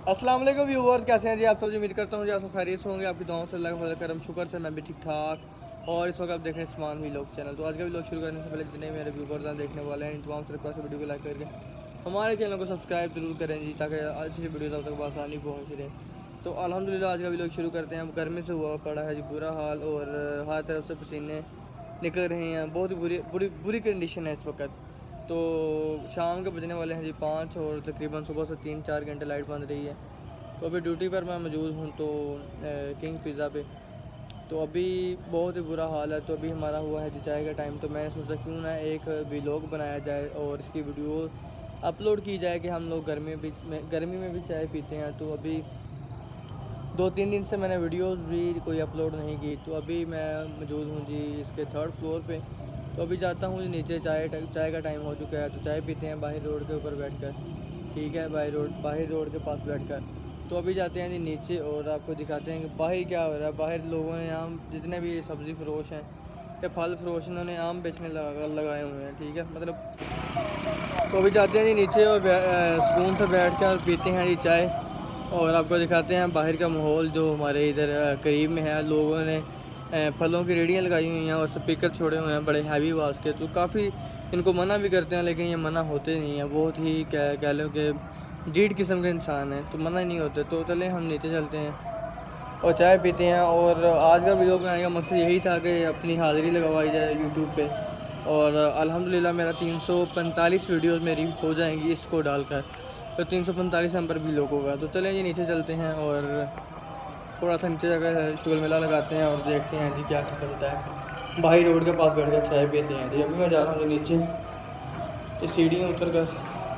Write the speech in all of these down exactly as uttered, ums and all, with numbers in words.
अस्सलाम वालेकुम व्यूअर्स, कैसे हैं जी आप सब? जी उम्मीद करता हूँ जी आप सब खैरियत से होंगे। आपकी दुआओं से अल्लाह का फजल करम शुक्र से मैं भी ठीक ठाक। और इस वक्त आप देख रहे हैं स्मान व्लॉग चैनल। तो आज का व्लॉग शुरू करने से पहले जितने मेरे व्यूअर्स हैं देखने वाले हैं, इन तमाम से रिक्वेस्ट वीडियो को लाइक करके हमारे चैनल को सब्सक्राइब जरूर करें जी, ताकि अच्छी वीडियो तब तक आसानी पहुँच रहे। तो अल्हम्दुलिल्लाह आज का व्लॉग शुरू करते हैं। गर्मी से हुआ पड़ा है जी बुरा हाल, और हर तरफ से पसीने निकल रहे हैं। बहुत बुरी बुरी बुरी कंडीशन है इस वक्त। तो शाम के बजने वाले हैं जी पाँच, और तकरीबन सुबह से तीन चार घंटे लाइट बंद रही है। तो अभी ड्यूटी पर मैं मौजूद हूँ तो किंग पिज़्ज़ा पे। तो अभी बहुत ही बुरा हाल है। तो अभी हमारा हुआ है जी चाय का टाइम। तो मैंने सोचा क्यों ना एक व्लॉग बनाया जाए और इसकी वीडियो अपलोड की जाए कि हम लोग गर्मी भी में गर्मी में भी चाय पीते हैं। तो अभी दो तीन दिन से मैंने वीडियोस भी कोई अपलोड नहीं की। तो अभी मैं मौजूद हूँ जी इसके थर्ड फ्लोर पे। तो अभी जाता हूँ जी नीचे, चाय चाय का टाइम हो चुका है। तो चाय पीते हैं बाहर रोड के ऊपर बैठ कर, ठीक है, बाहर रोड बाहर रोड के पास बैठ कर। तो अभी जाते हैं जी नीचे और आपको दिखाते हैं कि बाहर क्या हो रहा है। बाहर लोगों ने आम, जितने भी सब्ज़ी फरोश हैं या फल फरोश, उन्होंने आम बेचने लगा लगाए हुए हैं, ठीक है, मतलब। तो अभी जाते हैं जी नीचे और सुकून से बैठ कर पीते हैं जी चाय। और आपको दिखाते हैं बाहर का माहौल जो हमारे इधर करीब में है। लोगों ने फलों की रेडियाँ लगाई हुई हैं और स्पीकर छोड़े हुए हैं बड़े हैवी आवाज़ के। तो काफ़ी इनको मना भी करते हैं, लेकिन ये मना होते नहीं हैं। बहुत ही कह कह लो कि डीड किस्म के इंसान हैं, तो मना नहीं होते। तो चलें हम नीचे चलते हैं और चाय पीते हैं। और आज का वीडियो बनाने का मकसद यही था कि अपनी हाज़िरी लगवाई जाए यूट्यूब पे। और अल्हम्दुलिल्लाह मेरा तीन सौ पैंतालीस वीडियोज़ मेरी हो जाएंगी इसको डालकर। तो तीन सौ पैंतालीस नंबर भी लोग होगा। तो चलें जी नीचे चलते हैं और थोड़ा सा नीचे जगह शुगर मेला लगाते हैं और देखते हैं जी क्या चलता है। भाई रोड के पास बैठ कर चाय पीते हैं जी। अभी मैं जा रहा हूँ नीचे, ये सीढ़ियाँ उतर कर।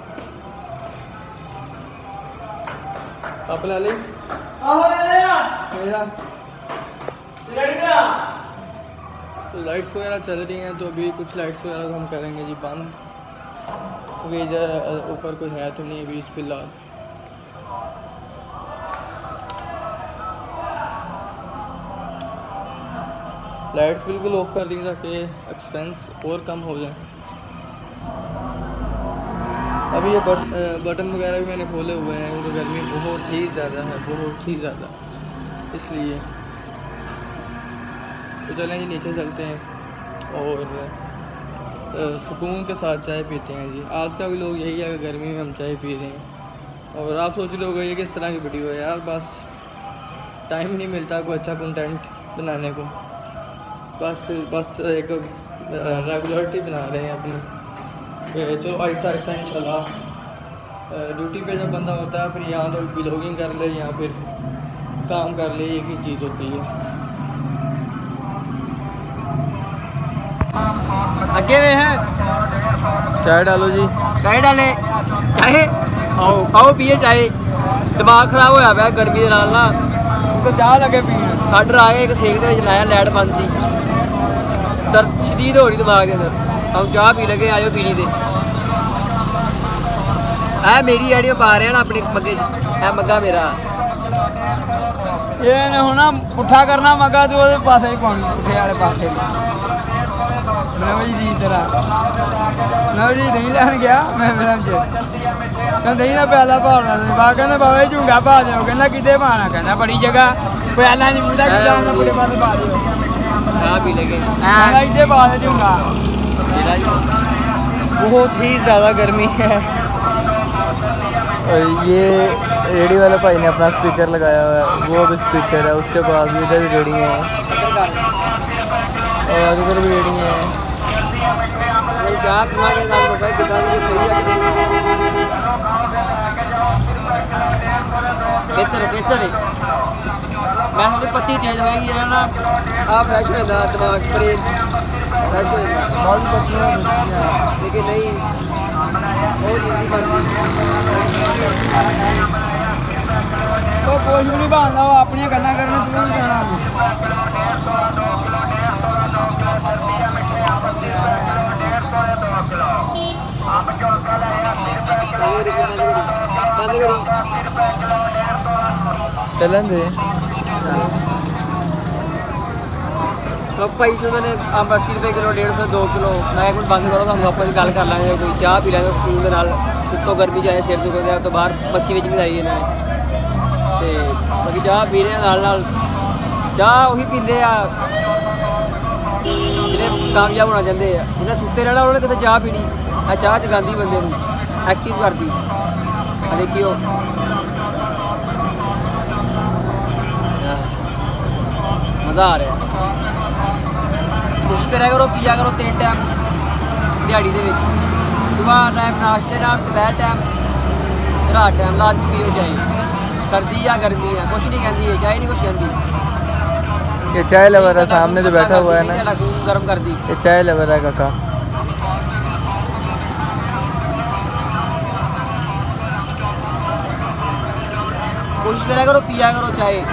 आप ला ले मेरा। तो लाइट्स वगैरह चल रही हैं। तो अभी कुछ लाइट्स वगैरह तो हम करेंगे जी बंद, क्योंकि इधर ऊपर कोई है तो नहीं अभी इस फिलहाल। लाइट्स बिल्कुल ऑफ कर दी ताकि एक्सपेंस और कम हो जाए। अभी ये बट, बटन वगैरह भी मैंने खोले हुए हैं क्योंकि गर्मी बहुत ही ज़्यादा है, बहुत ही ज़्यादा, इसलिए। तो चलें जी नीचे चलते हैं और सुकून के साथ चाय पीते हैं जी। आज का भी लोग यही है कि गर्मी में हम चाय पी रहे हैं। और आप सोच रहे हो ये किस तरह की वीडियो है यार, बस टाइम नहीं मिलता कोई अच्छा कंटेंट बनाने को। बस बस एक रेगुलरिटी बना रहे हैं अपनी। चलो आहिस्ता आहिस्ता इंशाल्लाह। ड्यूटी पे जब बंदा होता है फिर यहाँ तो व्लॉगिंग कर ले या फिर काम कर ले, एक ही चीज़ होती है। आगे में है चाय डालो जी। चाय डाले चाहे आओ आओ पिए चाय। दिमाग खराब होया पाया गर्मी के नाल ना, तो चाह लगे पीने। आर्डर आ गया एक सेक दे लाया, लाइट बंद थी, दर्द शदीद हो रही दिमाग के अंदर। हम चाह पी लगे, आयो पीनी दे। है मेरी आड़ी पा रहे हैं ना अपने मग्गे, है मग्गा मेरा। ये ने होना पुट्ठा करना मग्गा तो वो पास ही पानी पुट्ठे वाले पासे। जी तरह मैं जी दही लैन गया, मैं मैं दही ना प्याला भावना बा कहना बाबा जी झूंगा पा दो, कहना कितने पाना, कहना बड़ी जगह प्याला नहीं मुझा कि बड़े पास पा दो। हाँ पी लगे इतने पा दे झूंगा। बहुत ही ज़्यादा गर्मी है। और ये रेडी वाले भाई ने अपना स्पीकर लगाया हुआ है, वो भी स्पीकर है। उसके बाद भी इधर भी रेडी है और इधर भी रेडी है। बेहतर बेहतर है। मैं सोचा पत्ती तेज होएगी जरा ना, आ फ्रेश हो जाता दिमाग, ब्रेन फ्रेश हो जाता। बहुत पत्तियाँ लेकिन नहीं, बहुत ईजी बन तो कुछ भी नहीं बनता। वो अपनी गल्ला करने तू नहीं जाना। चलन दे तो भाई से मैंने अंब अस्सी रुपये किलो, डेढ़ सौ दो किलो। मैं एक मिनट बंद करो तो हम वापस गल कर लेंगे। कोई चाह पी लेंगे स्कूल के नाल, उत्तों गर्मी जाए सिर दुखदा तो बाहर मच्छी बेच भी लाई इन्होंने। ਤੇ ਬਾਕੀ ਚਾਹ ਪੀ ਰਹੇ ਆ ਨਾਲ ਨਾਲ। ਚਾਹ ਉਹੀ ਪੀਂਦੇ ਆ ਜਿਹੜੇ ਕਾਮਯਾਬ ਹੋਣਾ ਚਾਹੁੰਦੇ ਆ। ਜਿਹਨੇ ਸੁੱਤੇ ਰਹਿਣਾ ਉਹਨੇ ਕਿਤੇ ਚਾਹ ਪੀਣੀ। ਆ ਚਾਹ ਜਗਾਉਂਦੀ ਬੰਦੇ ਨੂੰ, ਐਕਟਿਵ ਕਰਦੀ। ਆ ਦੇਖਿਓ मज़ा आ रहा है। कोशिश करा करो पिया करो तीन टाइम दिहाड़ी दे विच, सुबह टाइम नाश्ते नाल, दोपहर टाइम, रात टाइम लाजमी पियो चाय। सर्दी या गर्मी है कुछ नहीं कहती है चाय, नहीं कुछ कहती। ये चाय लवर है सामने जो बैठा हुआ है ना, खून गर्म कर दी। ये चाय लवर है काका। कोशिश करा करो पिया करो चाय।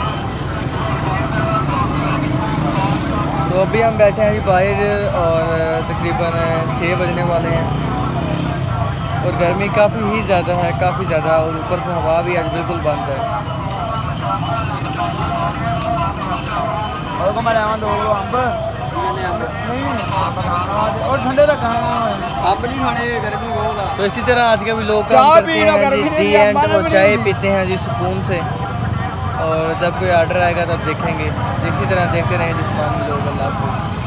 तो अभी हम बैठे हैं जी बाहर और तकरीबन छः बजने वाले हैं और गर्मी काफ़ी ही ज़्यादा है, काफ़ी ज़्यादा, और ऊपर से हवा भी आज बिल्कुल बंद है। और को मैं दो अंब और ठंडे रखा अंब नहीं खाने, गर्मी बहुत है। तो इसी तरह आज के भी लोग चाय काम करते पीना, हैं गर्मी जी, नहीं, दी एंड अंबाला वो भी चाय नहीं। पीते हैं जी सुकून से, और जब कोई ऑर्डर आएगा तब देखेंगे। इसी तरह देखते रहें जिस्मान में लोग। अल्लाह हाफ़िज़।